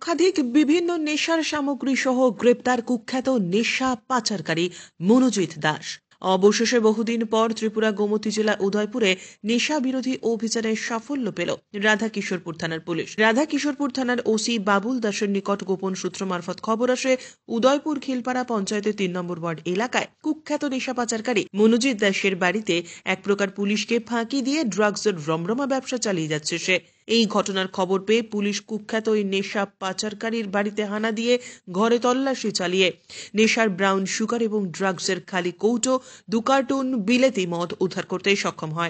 লক্ষাধিক বিভিন্ন নেশার সামগ্রী সহ গ্রেপ্তার কুখ্যাত নেশা পাচারকারী মনোজিৎ দাস। অবশেষে বহুদিন পর ত্রিপুরা গোমতী জেলা উদয়পুরে নেশা বিরোধী অভিযানের সাফল্য পেল রাধাকিশোরপুর থানার পুলিশ। রাধাকিশোরপুর থানার ওসি বাবুল দাসের নিকট গোপন সূত্র মারফত খবর আসে উদয়পুর খিলপাড়া পঞ্চায়েতের ৩ নম্বর ওয়ার্ড এলাকায় কুখ্যাত নেশা পাচারকারী মনোজিৎ দাসের বাড়িতে এক প্রকার পুলিশকে ফাঁকি দিয়ে ড্রাগসের রমরমা ব্যবসা চালিয়ে যাচ্ছে সে। এই ঘটনার খবর পেয়ে পুলিশ কুখ্যাত ওই নেশা পাচারকারীর বাড়িতে হানা দিয়ে ঘরে তল্লাশি চালিয়ে নেশার ব্রাউন সুগার এবং ড্রাগসের খালি কৌটো 2 কার্টুন বিলেতি মদ উদ্ধার করতে সক্ষম হয়।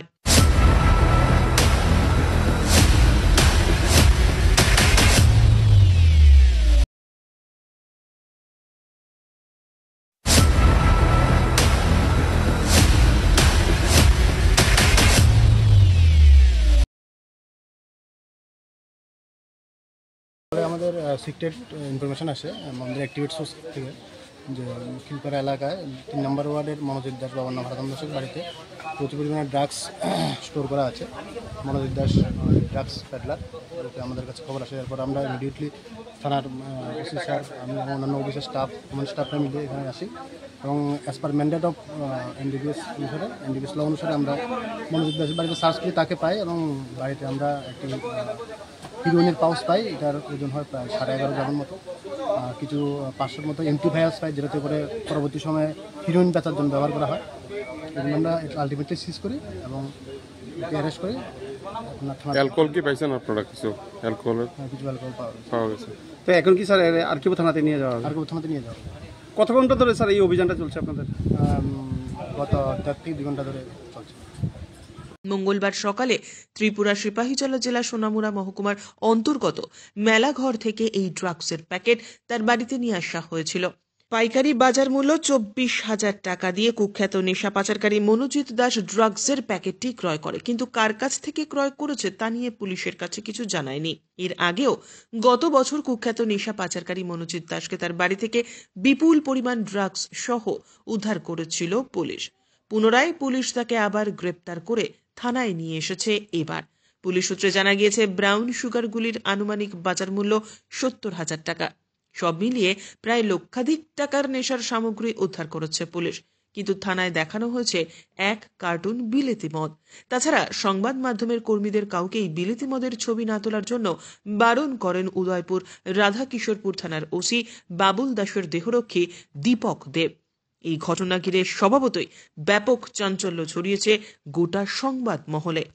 আমাদের সিক্রেট ইনফরমেশন আসে আমাদের অ্যাক্টিভেট সোর্স থেকে যে খিলপাড়া এলাকায় 3 নম্বর ওয়ার্ডের মনোজিৎ দাস বাবার নাম ভারতম দাসের বাড়িতে প্রচুর পরিমাণে ড্রাগস স্টোর করা আছে। মনোজিৎ দাস ড্রাগস প্যাডলার আমাদের কাছে খবর আসে। এরপর আমরা ইমিডিয়েটলি থানার ওসি স্যার আমি অন্যান্য অফিসের স্টাফরা মিলে এখানে আসি এবং as per mandate of NDPS law অনুসারে আমরা মনোজিৎ দাসের বাড়িতে সার্চ করে তাকে পাই এবং বাড়িতে আমরা একটি হিরোইনের পাউচ পাই। এটার ওজন হয় প্রায় 11.5 গ্রামের মতো। কিছু 500-র মতো এমটি ভায়াস পাই, যেটাতে করে পরবর্তী সময়ে হিরোইন বেচার জন্য ব্যবহার করা হয়। এবং আমরা আলটিমেটলি সিজ করি এবং অ্যারেস্ট করি। অ্যালকোহল কি পাইছেন আপনারা? কিছু অ্যালকোহল পাওয়া গেছে। তো এখন কি স্যার আরকিউ থানাতে নিয়ে যাওয়া হবে? আরকিউ থানাতে নিয়ে যাওয়া। কত ঘন্টা ধরে স্যার এই অভিযানটা চলছে আপনাদের? গত 1.5 থেকে 2 ঘন্টা ধরে চলছে। মঙ্গলবার সকালে ত্রিপুরা সিপাহীজলা জেলা সোনামুড়া মহকুমার অন্তর্গত মেলাঘর থেকে এই ড্রাগসের প্যাকেট তার বাড়িতে নিয়ে আসা হয়েছিল। পাইকারি বাজার মূল্য 24,000 টাকা দিয়ে কুখ্যাত নেশা পাচারকারী মনোজিৎ দাস ড্রাগসের প্যাকেটটি ক্রয় করে, কিন্তু কার কাছ থেকে ক্রয় করেছে তা নিয়ে পুলিশের কাছে কিছু জানায়নি। এর আগেও গত বছর কুখ্যাত নেশা পাচারকারী মনোজিৎ দাসকে তার বাড়ি থেকে বিপুল পরিমাণ ড্রাগস সহ উদ্ধার করেছিল পুলিশ। পুনরায় পুলিশ তাকে আবার গ্রেপ্তার করে থানায় নিয়ে এসেছে। এবার পুলিশ সূত্রে জানা গিয়েছে ব্রাউন সুগারগুলির আনুমানিক বাজার মূল্য 70,000 টাকা। সব মিলিয়ে প্রায় লক্ষাধিক টাকার নেশার সামগ্রী উদ্ধার করেছে পুলিশ, কিন্তু থানায় দেখানো হয়েছে 1 কার্টুন বিলেতি মদ। তাছাড়া সংবাদ মাধ্যমের কর্মীদের কাউকেই বিলেতি মদের ছবি না তোলার জন্য বারণ করেন উদয়পুর রাধাকিশোরপুর থানার ওসি বাবুল দাসের দেহরক্ষী দীপক দেব। এই ঘটনা ঘিরে স্বভাবতই ব্যাপক চাঞ্চল্য ছড়িয়েছে গোটা সংবাদ মহলে।